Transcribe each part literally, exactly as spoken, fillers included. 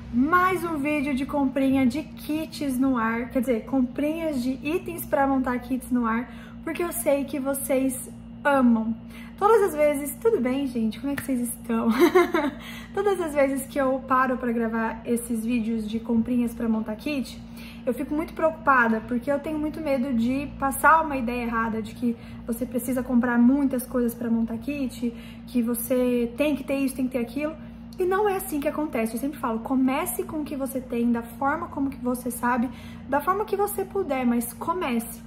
Mais um vídeo de comprinha de kits no ar, quer dizer, comprinhas de itens para montar kits no ar, porque eu sei que vocês amam. Todas as vezes, tudo bem, gente? Como é que vocês estão? Todas as vezes que eu paro para gravar esses vídeos de comprinhas para montar kit, eu fico muito preocupada, porque eu tenho muito medo de passar uma ideia errada, de que você precisa comprar muitas coisas para montar kit, que você tem que ter isso, tem que ter aquilo. E não é assim que acontece. Eu sempre falo, comece com o que você tem, da forma como que você sabe, da forma que você puder, mas comece.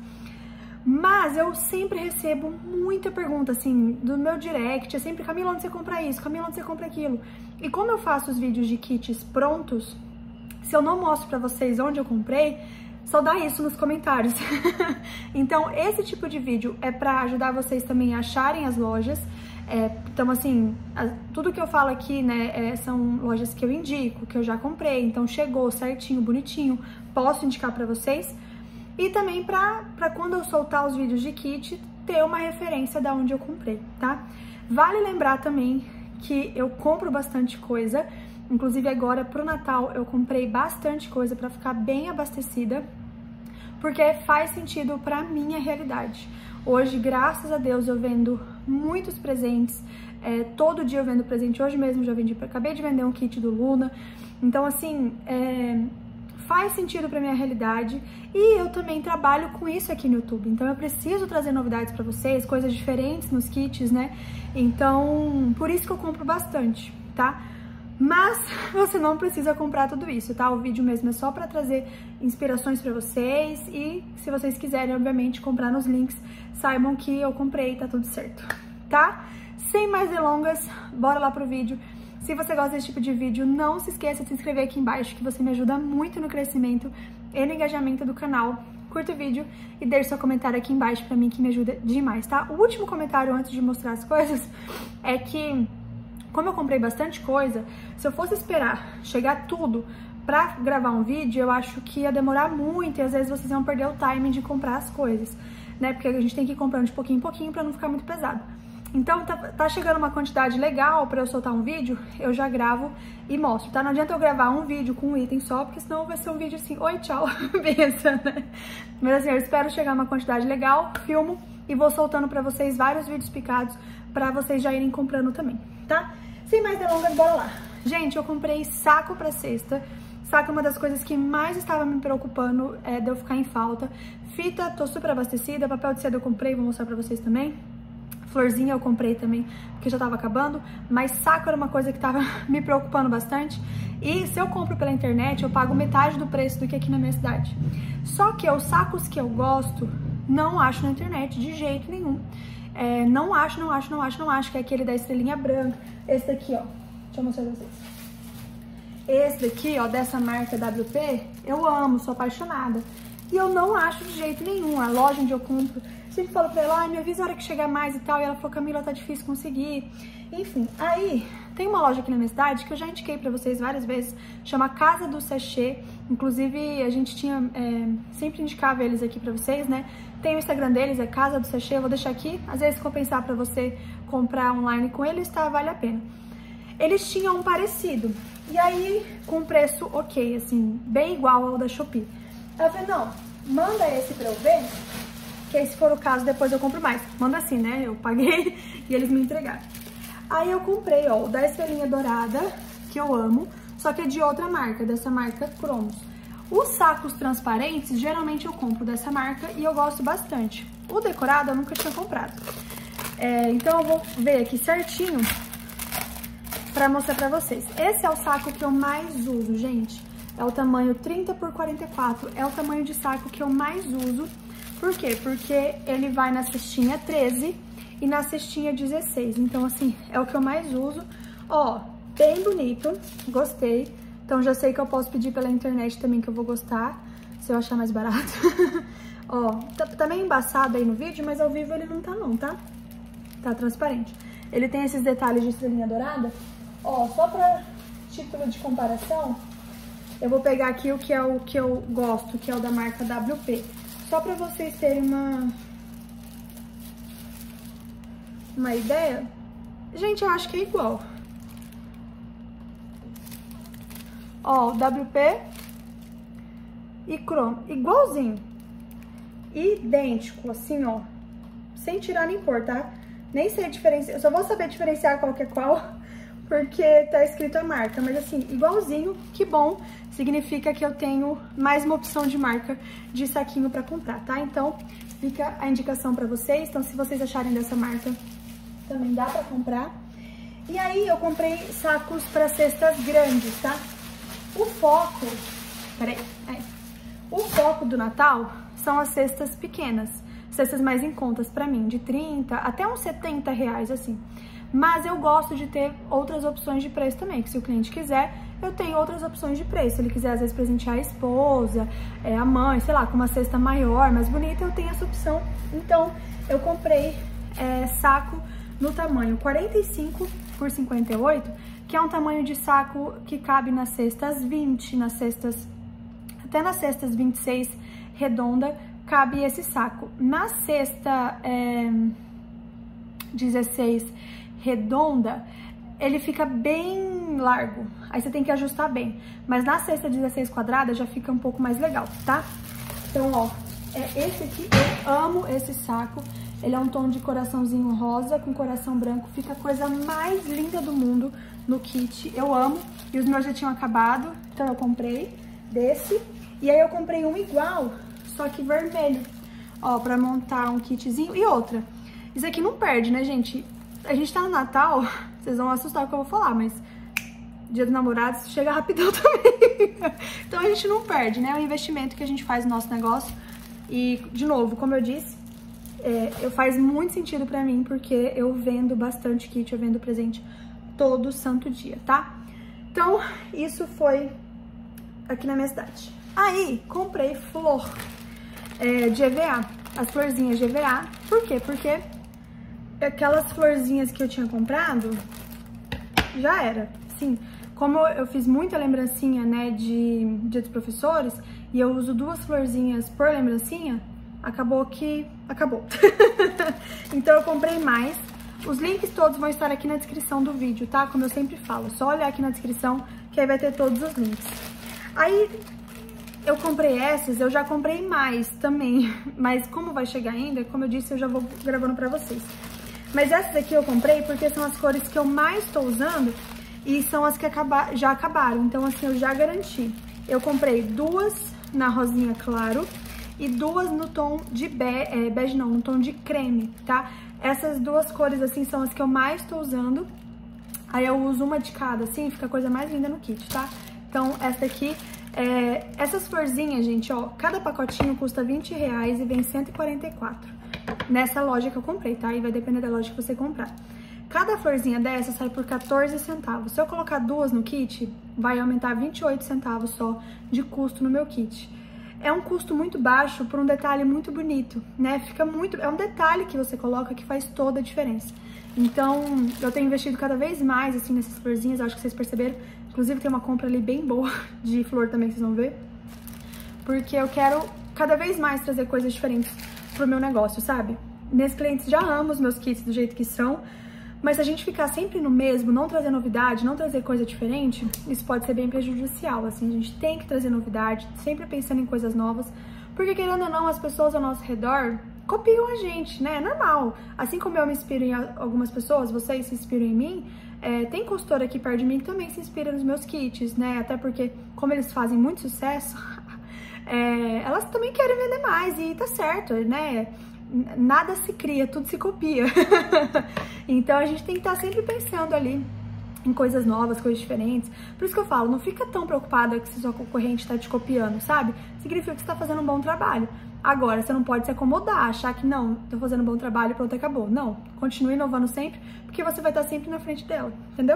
Mas eu sempre recebo muita pergunta, assim, do meu direct, é sempre, Camila, onde você compra isso? Camila, onde você compra aquilo? E como eu faço os vídeos de kits prontos, se eu não mostro pra vocês onde eu comprei, só dá isso nos comentários. Então, esse tipo de vídeo é pra ajudar vocês também a acharem as lojas. É, então, assim, a, tudo que eu falo aqui, né, é, são lojas que eu indico, que eu já comprei, então chegou certinho, bonitinho, posso indicar pra vocês. E também pra, pra quando eu soltar os vídeos de kit, ter uma referência da onde eu comprei, tá? Vale lembrar também que eu compro bastante coisa, inclusive agora pro Natal eu comprei bastante coisa pra ficar bem abastecida, porque faz sentido pra minha realidade. Hoje, graças a Deus, eu vendo muitos presentes, é, todo dia eu vendo presente, hoje mesmo já vendi, acabei de vender um kit do Luna, então assim, é, faz sentido pra minha realidade e eu também trabalho com isso aqui no YouTube, então eu preciso trazer novidades pra vocês, coisas diferentes nos kits, né, então por isso que eu compro bastante, tá? Mas você não precisa comprar tudo isso, tá? O vídeo mesmo é só pra trazer inspirações pra vocês e se vocês quiserem, obviamente, comprar nos links, saibam que eu comprei, tá tudo certo, tá? Sem mais delongas, bora lá pro vídeo. Se você gosta desse tipo de vídeo, não se esqueça de se inscrever aqui embaixo, que você me ajuda muito no crescimento e no engajamento do canal. Curta o vídeo e deixe seu comentário aqui embaixo pra mim, que me ajuda demais, tá? O último comentário antes de mostrar as coisas é que, como eu comprei bastante coisa, se eu fosse esperar chegar tudo pra gravar um vídeo, eu acho que ia demorar muito e às vezes vocês iam perder o timing de comprar as coisas, né? Porque a gente tem que ir comprando de pouquinho em pouquinho pra não ficar muito pesado. Então, tá, tá chegando uma quantidade legal pra eu soltar um vídeo, eu já gravo e mostro, tá? Não adianta eu gravar um vídeo com um item só, porque senão vai ser um vídeo assim, oi, tchau, benção, né? Mas assim, eu espero chegar uma quantidade legal, filmo e vou soltando pra vocês vários vídeos picados pra vocês já irem comprando também, tá? Sem mais delongas, bora lá. Gente, eu comprei saco pra cesta. Saco é uma das coisas que mais estava me preocupando, é, de eu ficar em falta. Fita, tô super abastecida. Papel de seda eu comprei, vou mostrar pra vocês também. Florzinha eu comprei também, porque já tava acabando. Mas saco era uma coisa que tava me preocupando bastante. E se eu compro pela internet, eu pago metade do preço do que aqui na minha cidade. Só que os sacos que eu gosto, não acho na internet de jeito nenhum. É, não acho, não acho, não acho, não acho que é aquele da estrelinha branca. Esse daqui, ó, deixa eu mostrar pra vocês. Esse daqui, ó, dessa marca W P, eu amo, sou apaixonada. E eu não acho de jeito nenhum. A loja onde eu compro, sempre falo pra ela, ah, me avisa a hora que chegar mais e tal. E ela falou, Camila, tá difícil conseguir. Enfim, aí tem uma loja aqui na minha cidade que eu já indiquei pra vocês várias vezes, chama Casa do Sachê. Inclusive, a gente tinha, é, sempre indicava eles aqui pra vocês, né? Tem o Instagram deles, é Casa do Sachê, eu vou deixar aqui. Às vezes, se compensar pra você comprar online com eles, tá? Vale a pena. Eles tinham um parecido. E aí, com preço ok, assim, bem igual ao da Shopee. Eu falei, não, manda esse pra eu ver, que aí se for o caso, depois eu compro mais. Manda assim, né? Eu paguei e eles me entregaram. Aí eu comprei, ó, o da estrelinha dourada, que eu amo, só que é de outra marca, dessa marca Cromos. Os sacos transparentes, geralmente eu compro dessa marca e eu gosto bastante. O decorado eu nunca tinha comprado. É, então eu vou ver aqui certinho pra mostrar pra vocês. Esse é o saco que eu mais uso, gente. É o tamanho trinta por quarenta e quatro. É o tamanho de saco que eu mais uso. Por quê? Porque ele vai na cestinha treze e na cestinha dezesseis. Então, assim, é o que eu mais uso. Ó, bem bonito. Gostei. Então já sei que eu posso pedir pela internet também, que eu vou gostar, se eu achar mais barato. Ó, tá, tá meio embaçado aí no vídeo, mas ao vivo ele não tá não, tá? Tá transparente. Ele tem esses detalhes de estrelinha dourada. Ó, só pra título de comparação, eu vou pegar aqui o que é o que eu gosto, que é o da marca W P. Só pra vocês terem uma, uma ideia. Gente, eu acho que é igual. Ó, o W P e cromo, igualzinho. Idêntico, assim, ó. Sem tirar nem pôr, tá? Nem sei diferenciar, eu só vou saber diferenciar qual que é qual, porque tá escrito a marca. Mas assim, igualzinho, que bom. Significa que eu tenho mais uma opção de marca de saquinho pra comprar, tá? Então, fica a indicação pra vocês. Então, se vocês acharem dessa marca, também dá pra comprar. E aí, eu comprei sacos pra cestas grandes, tá? O foco... Peraí, aí. O foco do Natal são as cestas pequenas, cestas mais em contas pra mim, de trinta até uns setenta reais, assim. Mas eu gosto de ter outras opções de preço também, que se o cliente quiser, eu tenho outras opções de preço. Se ele quiser, às vezes, presentear a esposa, é, a mãe, sei lá, com uma cesta maior, mais bonita, eu tenho essa opção. Então, eu comprei é, saco no tamanho quarenta e cinco por cinquenta e oito, que é um tamanho de saco que cabe nas cestas vinte, nas cestas... Até nas cestas vinte e seis redonda, cabe esse saco. Na cesta é, dezesseis redonda, ele fica bem largo. Aí você tem que ajustar bem. Mas na cesta dezesseis quadrada já fica um pouco mais legal, tá? Então, ó, é esse aqui, eu amo esse saco. Ele é um tom de coraçãozinho rosa com coração branco. Fica a coisa mais linda do mundo no kit. Eu amo. E os meus já tinham acabado, então eu comprei desse. E aí eu comprei um igual, só que vermelho, ó, pra montar um kitzinho. E outra, isso aqui não perde, né, gente? A gente tá no Natal, vocês vão assustar com o que eu vou falar, mas Dia dos Namorados chega rapidão também. Então a gente não perde, né? É um investimento que a gente faz no nosso negócio. E, de novo, como eu disse, é, eu faz muito sentido pra mim, porque eu vendo bastante kit, eu vendo presente todo santo dia, tá? Então, isso foi aqui na minha cidade. Aí, comprei flor é, de E V A, as florzinhas de E V A. Por quê? Porque aquelas florzinhas que eu tinha comprado, já era. Sim, como eu fiz muita lembrancinha, né, de Dia dos Professores, e eu uso duas florzinhas por lembrancinha, acabou que... acabou. Então eu comprei mais. Os links todos vão estar aqui na descrição do vídeo, tá? Como eu sempre falo, só olhar aqui na descrição que aí vai ter todos os links. Aí... eu comprei essas, eu já comprei mais também, mas como vai chegar ainda, como eu disse, eu já vou gravando pra vocês. Mas essas aqui eu comprei porque são as cores que eu mais tô usando e são as que acaba, já acabaram, então assim, eu já garanti. Eu comprei duas na rosinha claro e duas no tom de bege, é, bege não, no tom de creme, tá? Essas duas cores assim são as que eu mais tô usando, aí eu uso uma de cada, assim, fica a coisa mais linda no kit, tá? Então essa aqui... É, essas florzinhas, gente, ó, cada pacotinho custa vinte reais e vem cento e quarenta e quatro. Nessa loja que eu comprei, tá? E vai depender da loja que você comprar. Cada florzinha dessa sai por quatorze centavos. Se eu colocar duas no kit, vai aumentar vinte e oito centavos só de custo no meu kit. É um custo muito baixo por um detalhe muito bonito, né? Fica muito... é um detalhe que você coloca que faz toda a diferença. Então, eu tenho investido cada vez mais, assim, nessas florzinhas, acho que vocês perceberam. Inclusive, tem uma compra ali bem boa de flor também, que vocês vão ver. Porque eu quero cada vez mais trazer coisas diferentes pro meu negócio, sabe? Meus clientes já amam os meus kits do jeito que são, mas se a gente ficar sempre no mesmo, não trazer novidade, não trazer coisa diferente, isso pode ser bem prejudicial, assim. A gente tem que trazer novidade, sempre pensando em coisas novas, porque querendo ou não, as pessoas ao nosso redor copiam a gente, né? É normal. Assim como eu me inspiro em algumas pessoas, vocês se inspiram em mim, é, tem consultora aqui perto de mim que também se inspira nos meus kits, né? Até porque, como eles fazem muito sucesso, é, elas também querem vender mais e tá certo, né? Nada se cria, tudo se copia. Então a gente tem que estar sempre pensando ali em coisas novas, coisas diferentes. Por isso que eu falo, não fica tão preocupada que se sua concorrente tá te copiando, sabe? Significa que você tá fazendo um bom trabalho. Agora, você não pode se acomodar, achar que não, tô fazendo um bom trabalho e pronto, acabou. Não, continue inovando sempre, porque você vai estar sempre na frente dela, entendeu?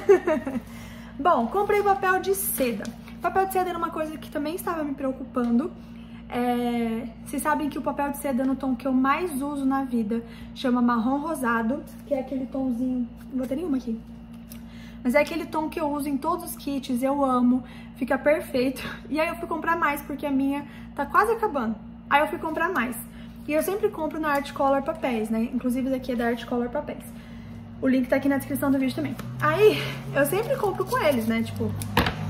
Bom, comprei papel de seda. Papel de seda era uma coisa que também estava me preocupando. É... Vocês sabem que o papel de seda no tom que eu mais uso na vida chama marrom rosado, que é aquele tomzinho... Não vou ter nenhuma aqui. Mas é aquele tom que eu uso em todos os kits, eu amo, fica perfeito. E aí eu fui comprar mais, porque a minha tá quase acabando. Aí eu fui comprar mais. E eu sempre compro na Art Color Papéis, né? Inclusive esse aqui é da Art Color Papéis. O link tá aqui na descrição do vídeo também. Aí eu sempre compro com eles, né? Tipo,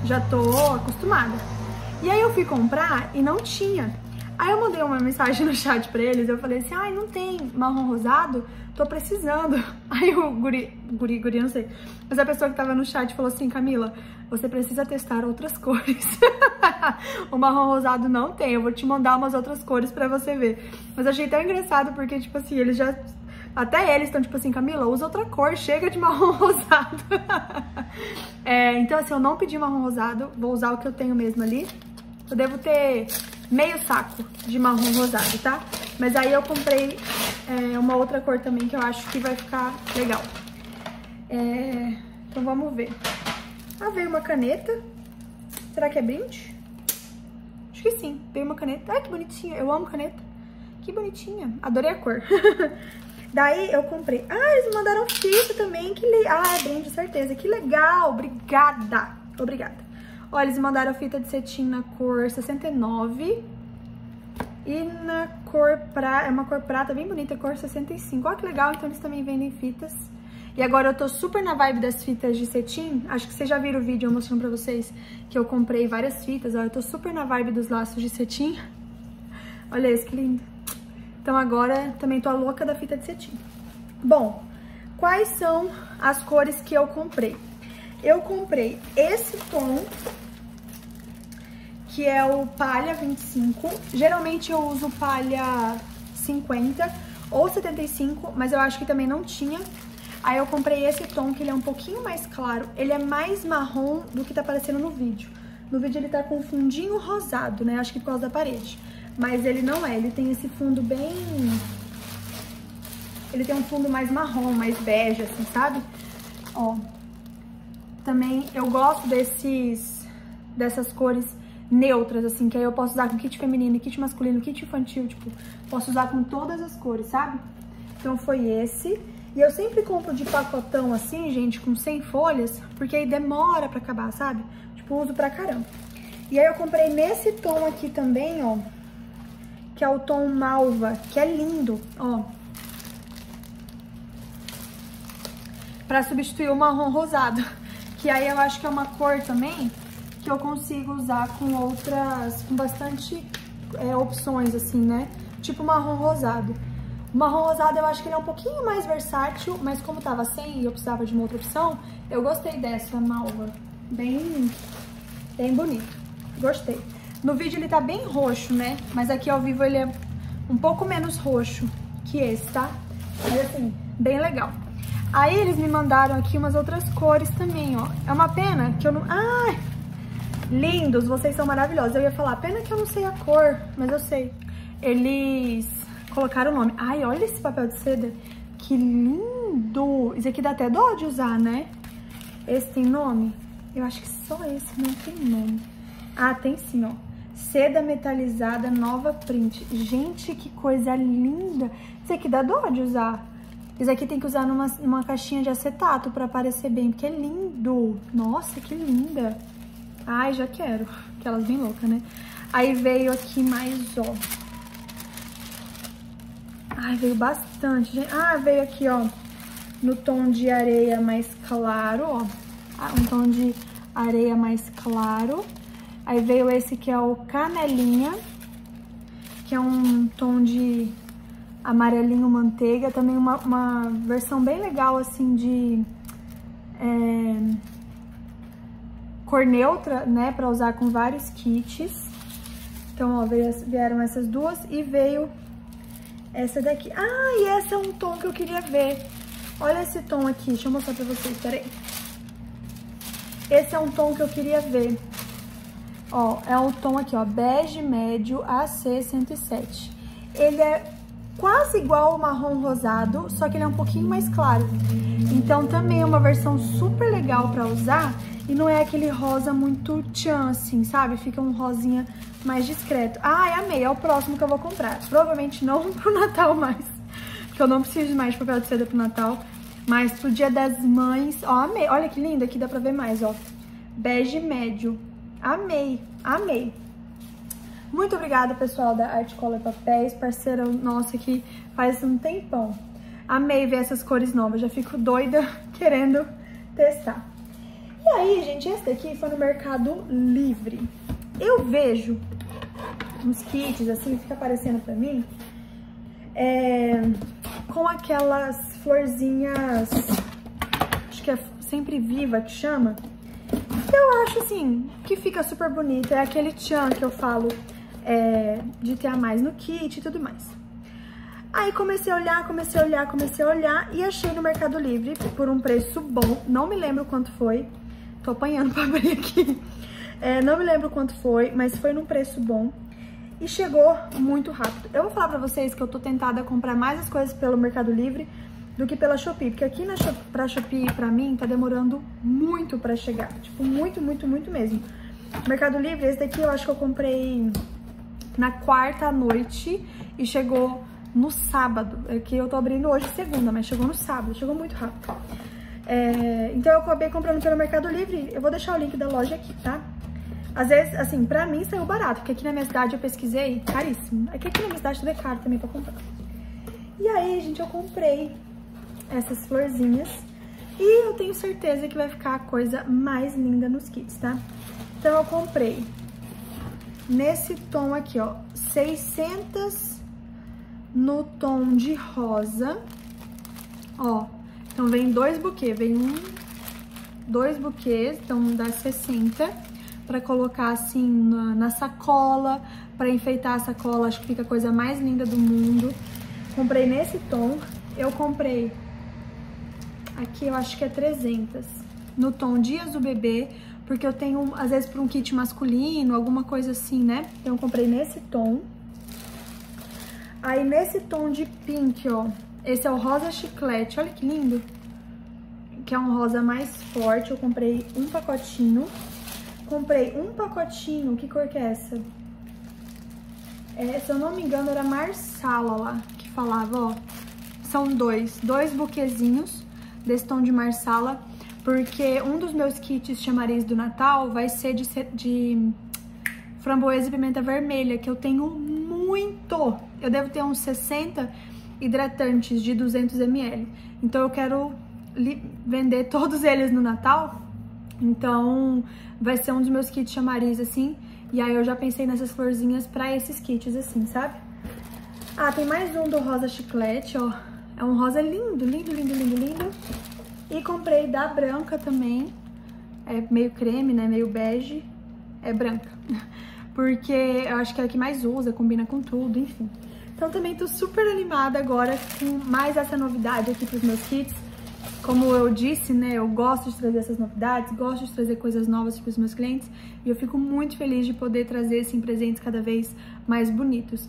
já tô acostumada. E aí eu fui comprar e não tinha. Aí eu mandei uma mensagem no chat pra eles, eu falei assim, ai, não tem marrom rosado? Tô precisando. Aí o guri, guri, guri, não sei, mas a pessoa que tava no chat falou assim, Camila, você precisa testar outras cores. O marrom rosado não tem, eu vou te mandar umas outras cores pra você ver. Mas achei tão engraçado porque, tipo assim, eles já... Até eles estão tipo assim, Camila, usa outra cor, chega de marrom rosado. É, então assim, eu não pedi marrom rosado, vou usar o que eu tenho mesmo ali. Eu devo ter meio saco de marrom rosado, tá? Mas aí eu comprei é, uma outra cor também que eu acho que vai ficar legal. É, então vamos ver. Ah, veio uma caneta. Será que é brinde? Acho que sim, veio uma caneta. Ai, que bonitinha, eu amo caneta. Que bonitinha, adorei a cor. Daí eu comprei. Ah, eles mandaram fita também, que legal. Ah, é brinde, certeza, que legal, obrigada. Obrigada. Olha, eles mandaram fita de cetim na cor sessenta e nove e na cor prata, é uma cor prata bem bonita, cor sessenta e cinco. Olha que legal, então eles também vendem fitas. E agora eu tô super na vibe das fitas de cetim. Acho que vocês já viram o vídeo eu mostrando pra vocês que eu comprei várias fitas. Ó, eu tô super na vibe dos laços de cetim. Olha esse, que lindo. Então agora também tô a louca da fita de cetim. Bom, quais são as cores que eu comprei? Eu comprei esse tom, que é o palha vinte e cinco. Geralmente eu uso palha cinquenta ou setenta e cinco, mas eu acho que também não tinha. Aí eu comprei esse tom, que ele é um pouquinho mais claro. Ele é mais marrom do que tá aparecendo no vídeo. No vídeo ele tá com um fundinho rosado, né? Acho que por causa da parede. Mas ele não é, ele tem esse fundo bem... Ele tem um fundo mais marrom, mais bege, assim, sabe? Ó. Também eu gosto desses... Dessas cores neutras, assim, que aí eu posso usar com kit feminino, kit masculino, kit infantil, tipo... Posso usar com todas as cores, sabe? Então foi esse. E eu sempre compro de pacotão, assim, gente, com cem folhas, porque aí demora pra acabar, sabe? Tipo, uso pra caramba. E aí eu comprei nesse tom aqui também, ó. Que é o tom malva, que é lindo, ó. Pra substituir o marrom rosado. Que aí eu acho que é uma cor também que eu consigo usar com outras, com bastante é, opções, assim, né? Tipo marrom rosado. O marrom rosado eu acho que ele é um pouquinho mais versátil, mas como tava sem e eu precisava de uma outra opção, eu gostei dessa malva. Bem, bem bonito. Gostei. No vídeo ele tá bem roxo, né? Mas aqui ao vivo ele é um pouco menos roxo que esse, tá? Mas assim, bem legal. Aí eles me mandaram aqui umas outras cores também, ó. É uma pena que eu não... Ai! Lindos, vocês são maravilhosos. Eu ia falar, pena que eu não sei a cor, mas eu sei. Eles colocaram o nome. Ai, olha esse papel de seda. Que lindo! Isso aqui dá até dó de usar, né? Esse tem nome? Eu acho que só esse não tem nome. Ah, tem sim, ó. Seda metalizada, nova print. Gente, que coisa linda. Isso aqui dá dó de usar. Isso aqui tem que usar numa, numa caixinha de acetato pra aparecer bem, porque é lindo. Nossa, que linda. Ai, já quero. Aquelas bem loucas, né? Aí veio aqui mais, ó. Ai, veio bastante, gente. Ah, veio aqui, ó, no tom de areia mais claro, ó. Um tom de areia mais claro. Aí veio esse que é o canelinha, que é um tom de amarelinho manteiga. Também uma, uma versão bem legal, assim, de é, cor neutra, né, pra usar com vários kits. Então, ó, veio, vieram essas duas e veio essa daqui. Ah, e essa é um tom que eu queria ver. Olha esse tom aqui, deixa eu mostrar pra vocês, peraí. Esse é um tom que eu queria ver. Ó, é um tom aqui, ó, bege médio A C cento e sete. Ele é quase igual ao marrom rosado, só que ele é um pouquinho mais claro. Então também é uma versão super legal pra usar e não é aquele rosa muito tchan, assim, sabe? Fica um rosinha mais discreto. Ai, amei, é o próximo que eu vou comprar. Provavelmente não pro Natal mais, porque eu não preciso mais de papel de seda pro Natal, mas pro Dia das Mães. Ó, amei, olha que lindo, aqui dá pra ver mais, ó. Bege médio. Amei, amei. Muito obrigada, pessoal da Art Color Papéis, parceira nossa aqui faz um tempão. Amei ver essas cores novas, já fico doida querendo testar. E aí, gente, esse daqui foi no Mercado Livre. Eu vejo uns kits, assim, fica aparecendo pra mim, é, com aquelas florzinhas, acho que é Sempre Viva que chama. Eu acho, assim, que fica super bonito. É aquele tchan que eu falo é, de ter a mais no kit e tudo mais. Aí comecei a olhar, comecei a olhar, comecei a olhar e achei no Mercado Livre por um preço bom. Não me lembro quanto foi. Tô apanhando pra abrir aqui. É, não me lembro quanto foi, mas foi num preço bom. E chegou muito rápido. Eu vou falar pra vocês que eu tô tentada a comprar mais as coisas pelo Mercado Livre do que pela Shopee. Porque aqui na Shopee, pra Shopee, pra mim, tá demorando muito pra chegar. Tipo, muito, muito, muito mesmo. Mercado Livre, esse daqui eu acho que eu comprei na quarta à noite e chegou no sábado. É que eu tô abrindo hoje segunda, mas chegou no sábado. Chegou muito rápido. É, então eu acabei comprando pelo Mercado Livre. Eu vou deixar o link da loja aqui, tá? Às vezes, assim, pra mim saiu barato, porque aqui na minha cidade eu pesquisei, caríssimo. Aqui, aqui na minha cidade tudo é caro também pra comprar. E aí, gente, eu comprei essas florzinhas e eu tenho certeza que vai ficar a coisa mais linda nos kits, tá? Então eu comprei nesse tom aqui, ó, seiscentos no tom de rosa, ó. Então vem dois buquês, vem um, dois buquês, então dá sessenta. Pra colocar assim na, na sacola, pra enfeitar a sacola, acho que fica a coisa mais linda do mundo. Comprei nesse tom, eu comprei, aqui eu acho que é trezentos, no tom Dias do Bebê, porque eu tenho, às vezes, pra um kit masculino, alguma coisa assim, né? Então eu comprei nesse tom. Aí nesse tom de pink, ó, esse é o rosa chiclete, olha que lindo. Que é um rosa mais forte, eu comprei um pacotinho. Comprei um pacotinho, que cor que é essa? É, se eu não me engano, era Marsala lá, que falava, ó. São dois, dois buquezinhos desse tom de Marsala, porque um dos meus kits chamariz do Natal vai ser de, de framboesa e pimenta vermelha, que eu tenho muito. Eu devo ter uns sessenta hidratantes de duzentos mililitros. Então eu quero vender todos eles no Natal. Então, vai ser um dos meus kits chamariz, assim. E aí eu já pensei nessas florzinhas pra esses kits, assim, sabe? Ah, tem mais um do rosa chiclete, ó. É um rosa lindo, lindo, lindo, lindo, lindo. E comprei da branca também. É meio creme, né? Meio bege. É branca. Porque eu acho que é a que mais usa, combina com tudo, enfim. Então também tô super animada agora com mais essa novidade aqui pros meus kits. Como eu disse, né, eu gosto de trazer essas novidades, gosto de trazer coisas novas para os meus clientes e eu fico muito feliz de poder trazer, assim, presentes cada vez mais bonitos.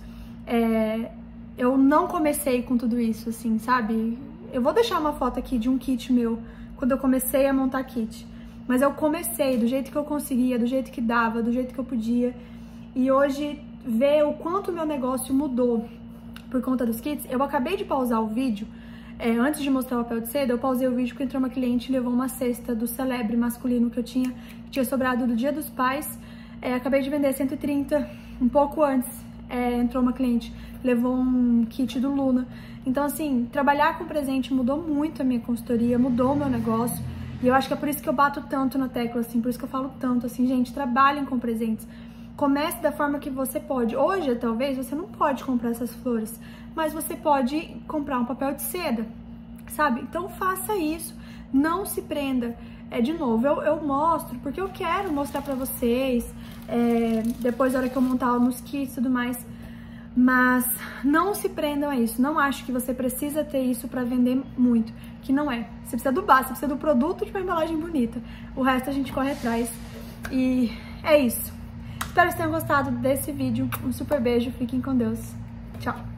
É, eu não comecei com tudo isso, assim, sabe? Eu vou deixar uma foto aqui de um kit meu, quando eu comecei a montar kit. Mas eu comecei do jeito que eu conseguia, do jeito que dava, do jeito que eu podia. E hoje, ver o quanto o meu negócio mudou por conta dos kits, eu acabei de pausar o vídeo. É, antes de mostrar o papel de seda, eu pausei o vídeo porque entrou uma cliente e levou uma cesta do Celebre masculino que eu tinha, que tinha sobrado do Dia dos Pais. É, acabei de vender cento e trinta, um pouco antes, é, entrou uma cliente, levou um kit do Luna. Então, assim, trabalhar com presente mudou muito a minha consultoria, mudou o meu negócio. E eu acho que é por isso que eu bato tanto na tecla, assim, por isso que eu falo tanto, assim, gente, trabalhem com presentes. Comece da forma que você pode. Hoje, talvez, você não pode comprar essas flores, mas você pode comprar um papel de seda, sabe? Então faça isso, não se prenda. É, de novo, eu, eu mostro porque eu quero mostrar pra vocês, é, depois da hora que eu montar nos kits e tudo mais, mas não se prendam a isso. Não acho que você precisa ter isso pra vender muito, que não é. Você precisa do básico, você precisa do produto de uma embalagem bonita. O resto a gente corre atrás e é isso. Espero que vocês tenham gostado desse vídeo. Um super beijo, fiquem com Deus. Tchau!